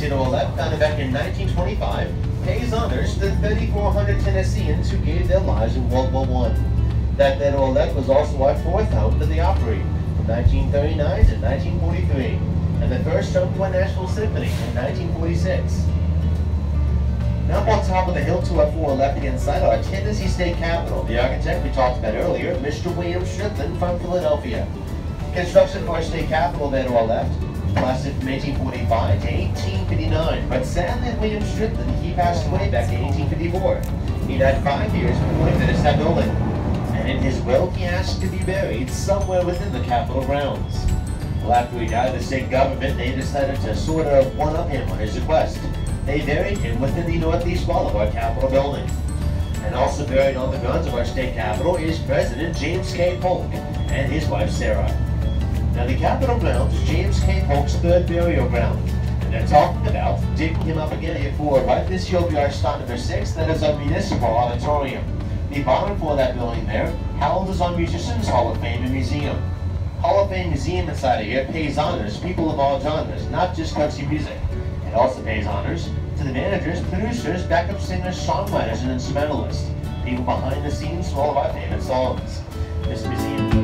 they all left, founded back in 1925, pays honors to the 3,400 Tennesseans who gave their lives in World War I. That Theater Olette was also our fourth home to the Opry from 1939 to 1943, and the first home to a Nashville Symphony in 1946. Now up on top of the hill to our 4 left hand side, our Tennessee State Capitol. The architect we talked about earlier, Mr. William Strickland from Philadelphia. Construction for our state capitol there to our left lasted from 1845 to 1859, but sadly William Strickland, he passed away back in 1854. He died 5 years before he finished that building. And in his will, he asked to be buried somewhere within the Capitol grounds. Well, after he died, the state government, they decided to sort of one-up him on his request. They buried him within the northeast wall of our Capitol building. And also buried on the grounds of our state capitol is President James K. Polk and his wife Sarah. Now the Capitol grounds is James K. Polk's third burial ground. And they're talking about digging him up again here for right this year will be our start number 6, that is our municipal auditorium. The bottom for that building there houses our Musicians Hall of Fame and Museum. Hall of Fame Museum inside of here pays honors to people of all genres, not just country music. It also pays honors to the managers, producers, backup singers, songwriters, and instrumentalists. People behind the scenes for all of our favorite songs. This museum.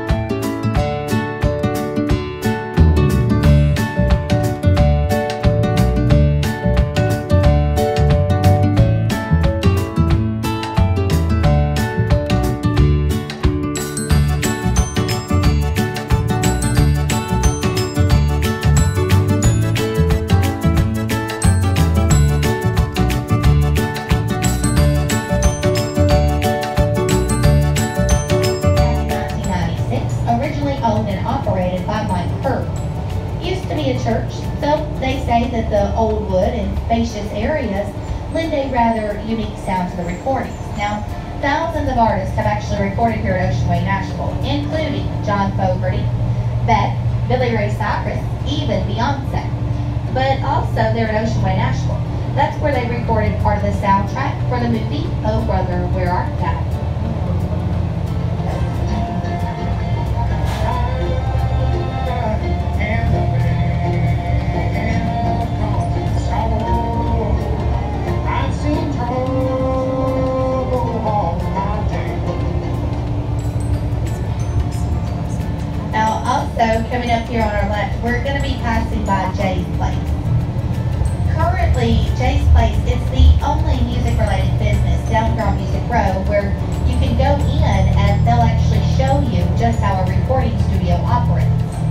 Church, so they say that the old wood and spacious areas lend a rather unique sound to the recordings. Now, thousands of artists have actually recorded here at Ocean Way, Nashville, including John Fogerty, Beck, Billy Ray Cyrus, even Beyonce. But also there at Ocean Way, Nashville, that's where they recorded part of the soundtrack for the movie Oh Brother, Where Art Thou? So coming up here on our left, we're going to be passing by Jay's Place. Currently, Jay's Place is the only music-related business down here on Music Row where you can go in and they'll actually show you just how a recording studio operates.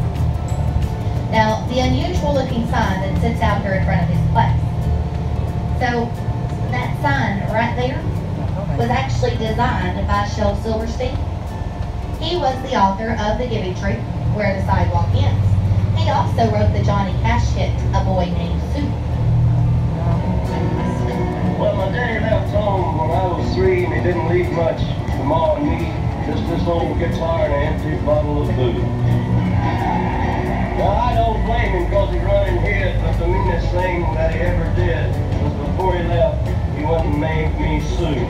Now, the unusual-looking sign that sits out here in front of his place. So, that sign right there was actually designed by Shel Silverstein. He was the author of The Giving Tree, Where the Sidewalk Ends. He also wrote the Johnny Cash hit, A Boy Named Sue. Well, my daddy left home when I was 3 and he didn't leave much to Ma and me, just this old guitar and an empty bottle of booze. Now, I don't blame him because he run and hid, but the meanest thing that he ever did was before he left, he went and made me Sue.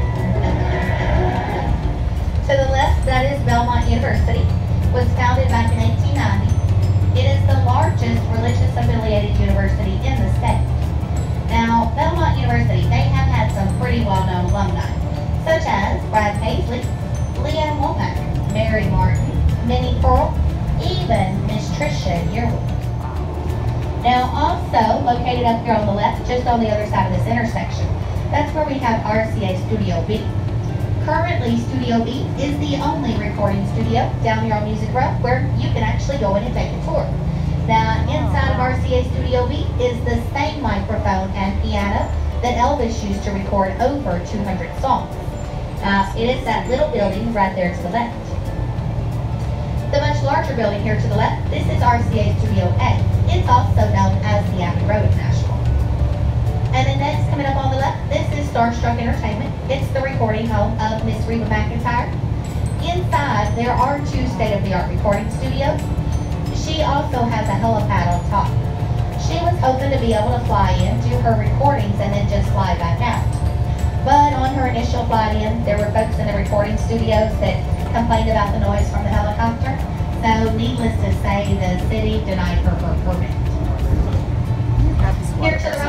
To the left, that is Belmont University. Was founded back in 1890. It is the largest religious affiliated university in the state. Now, Belmont University, they have had some pretty well-known alumni, such as Brad Paisley, Leanne Womack, Mary Martin, Minnie Pearl, even Miss Tricia Yearwood. Now, also located up here on the left, just on the other side of this intersection, that's where we have RCA Studio B. Currently, Studio B is the only recording studio down here on Music Row where you can actually go in and take a tour. Now, inside of RCA Studio B is the same microphone and piano that Elvis used to record over 200 songs. It is that little building right there to the left. The much larger building here to the left, this is RCA Studio A. It's also known as the Abbey Road of Nashville. And then next, coming up on the left, this is Starstruck Entertainment. It's the recording home of Miss Reba McEntire. Inside, there are 2 state-of-the-art recording studios. She also has a helipad on top. She was hoping to be able to fly in, do her recordings, and then just fly back out. But on her initial flight in, there were folks in the recording studios that complained about the noise from the helicopter. So needless to say, the city denied her her permit. Here to the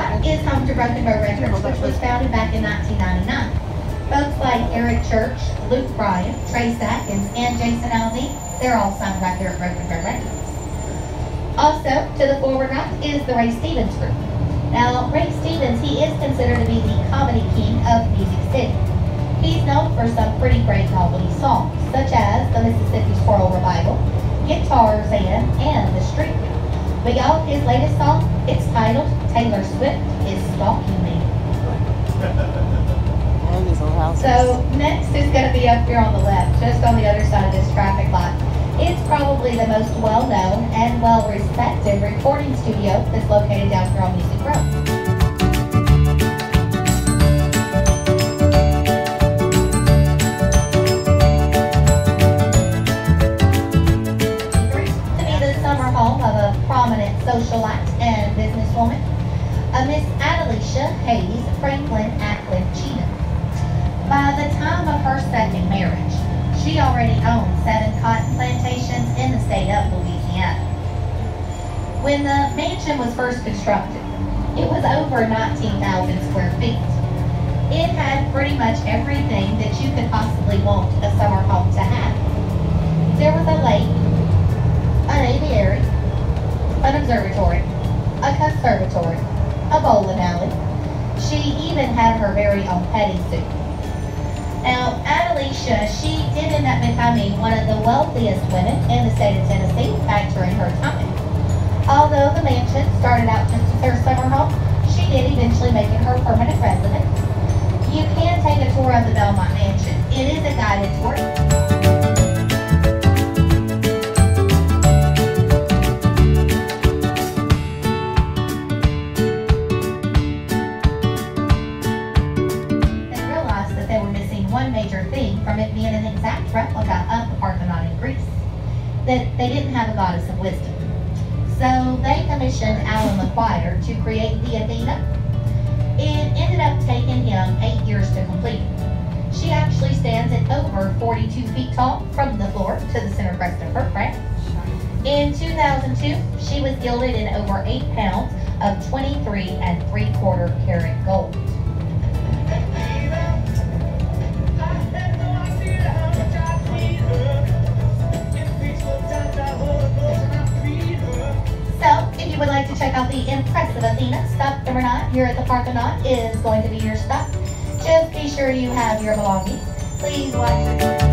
founded back in 1999. Folks like Eric Church, Luke Bryan, Trace Atkins, and Jason Aldean, they're all signed right here at Broken Thread Records. Also, to the forward right is the Ray Stevens Group. Now, Ray Stevens, he is considered to be the comedy king of Music City. He's known for some pretty great comedy songs, such as the Mississippi Squirrel Revival, Guitarzan, and The Street. But y'all, his latest song, it's titled Taylor Swift is Stalking Me. So next is going to be up here on the left, just on the other side of this traffic light. It's probably the most well-known and well-respected recording studio that's located down here on Music Row. To be the summer home of a prominent socialite and businesswoman, Miss Adelicia Hayes Franklin Ackland Cheatham. By the time of her second marriage, she already owned 7 cotton plantations in the state of Louisiana. When the mansion was first constructed, it was over 19,000 square feet. It had pretty much everything that you could possibly want a summer home to have. There was a lake, an aviary, an observatory, a conservatory, a bowling alley. She even had her very own petting zoo. Now, Adelicia, she did end up becoming one of the wealthiest women in the state of Tennessee back during her time. Although the mansion started out just as her summer home, she did eventually make it her permanent residence. You can take a tour of the Belmont Mansion. It is a guided tour. From it being an exact replica of the Parthenon in Greece, that they didn't have a goddess of wisdom. So they commissioned Alan McGuire to create the Athena. It ended up taking him 8 years to complete. She actually stands at over 42 feet tall from the floor to the center crest of her crown. In 2002, she was gilded in over 8 pounds of 23 3/4 karat gold. Would like to check out the impressive Athena, stop number 9 here at the Parthenon is going to be your stop. Just be sure you have your belongings. Please watch your